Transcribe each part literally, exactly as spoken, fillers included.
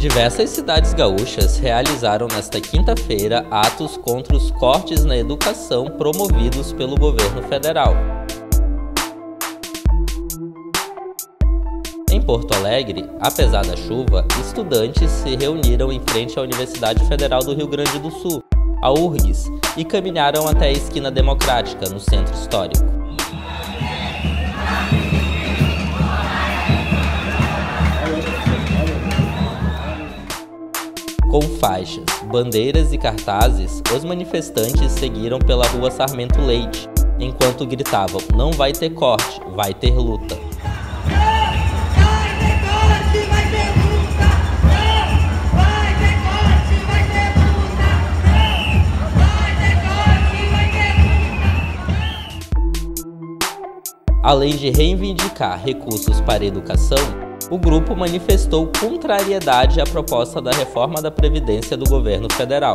Diversas cidades gaúchas realizaram nesta quinta-feira atos contra os cortes na educação promovidos pelo governo federal. Em Porto Alegre, apesar da chuva, estudantes se reuniram em frente à Universidade Federal do Rio Grande do Sul, a U R G S, e caminharam até a Esquina Democrática, no Centro Histórico. Com faixas, bandeiras e cartazes, os manifestantes seguiram pela Rua Sarmento Leite, enquanto gritavam: "Não vai ter corte, vai ter luta". Além de reivindicar recursos para a educação, o grupo manifestou contrariedade à proposta da reforma da Previdência do governo federal.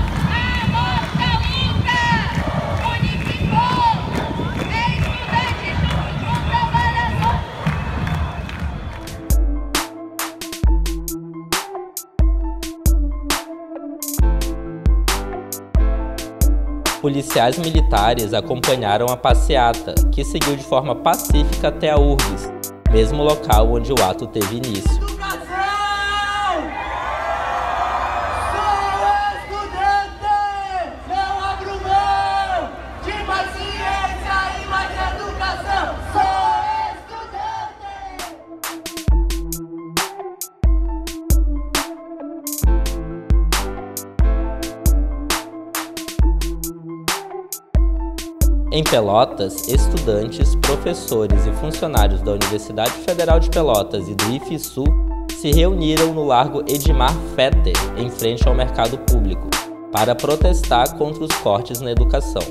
Policiais militares acompanharam a passeata, que seguiu de forma pacífica até a U R G S, mesmo local onde o ato teve início. Em Pelotas, estudantes, professores e funcionários da Universidade Federal de Pelotas e do IFSU se reuniram no Largo Edmar Fetter, em frente ao mercado público, para protestar contra os cortes na educação.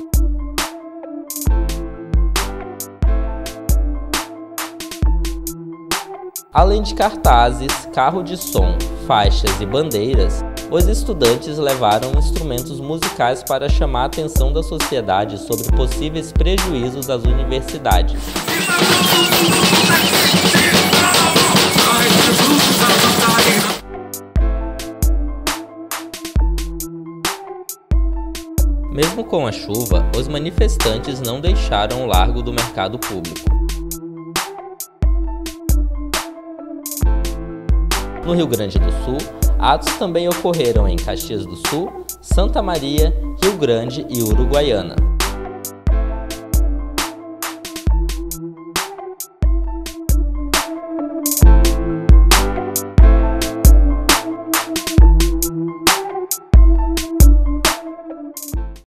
Além de cartazes, carro de som, faixas e bandeiras, os estudantes levaram instrumentos musicais para chamar a atenção da sociedade sobre possíveis prejuízos às universidades. Mesmo com a chuva, os manifestantes não deixaram o largo do mercado público. No Rio Grande do Sul, atos também ocorreram em Caxias do Sul, Santa Maria, Rio Grande e Uruguaiana.